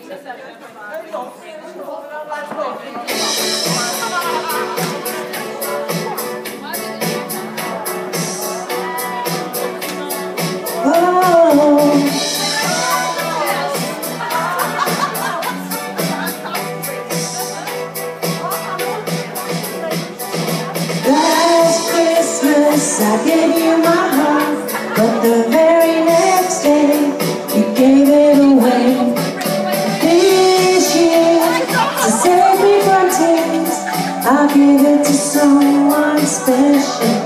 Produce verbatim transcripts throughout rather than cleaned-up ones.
I gave you my heart, but the very next day you gave it away. This year, to save me from tears, I'll give it to someone special.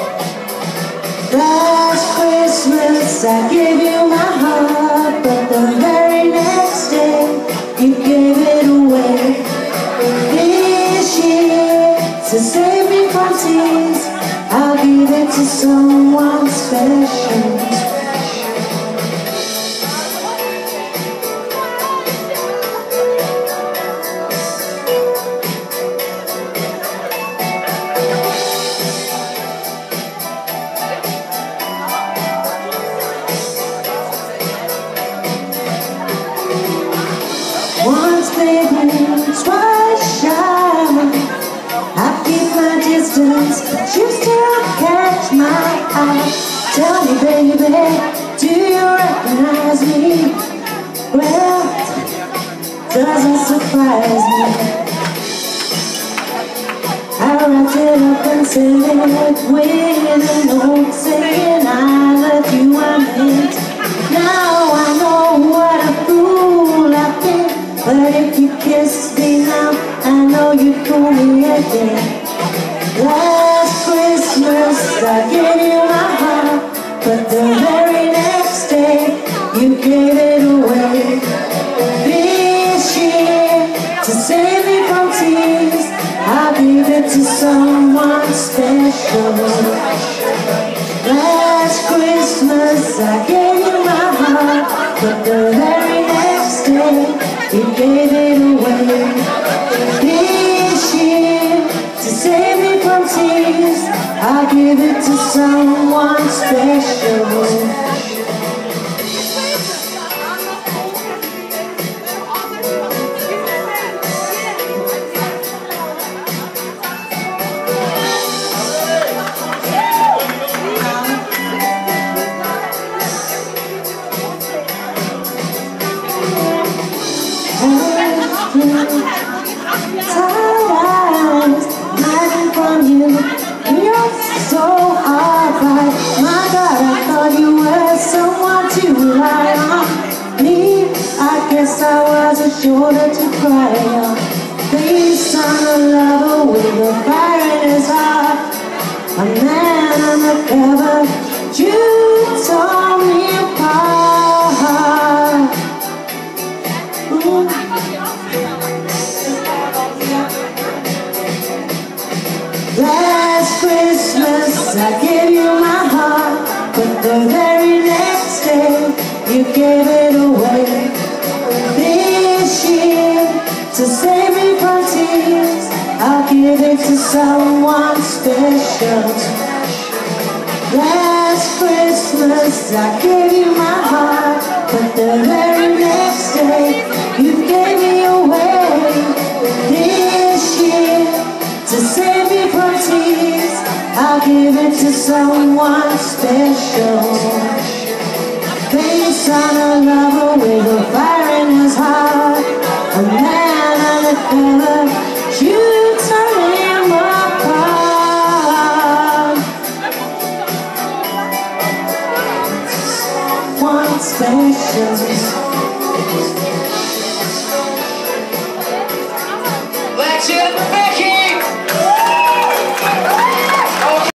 Last Christmas I gave you my heart, but the very next day you gave it away. This year, to save me from tears, I'll give it to someone special. Once bitten, twice shy, I keep my distance, but you still catch my eye. Tell me, baby, do you recognize me? Well, doesn't surprise me. I wrapped it up and sent it with a note saying I love you, I meant. Now I know what a fool I've been, but if you kiss me now, I know you'd fool me again. Last Christmas I gave you my heart, but the very next day you gave it away. This year, to save me from tears, I'll give it to someone special. Last Christmas I gave you my heart, but the very next day you gave it away. This year, to save me from tears, I'll give it to someone special. Tired hiding from you, you're so alright. My God, I thought you were someone to rely on. Me, I guess I was a shoulder to cry on. Based on a lover with a fire in his heart, a man undercover, you tore me apart. Ooh. Last Christmas I gave you my heart, but the very next day you gave it away. This year, to save me from tears, I'll give it to someone special. Last Christmas I gave you my heart, but the very next day you gave me away. This year, to save me from tears, I'll give it to someone special. Based on a lover with a fire in his heart, a man undercover, you turn him apart. One special.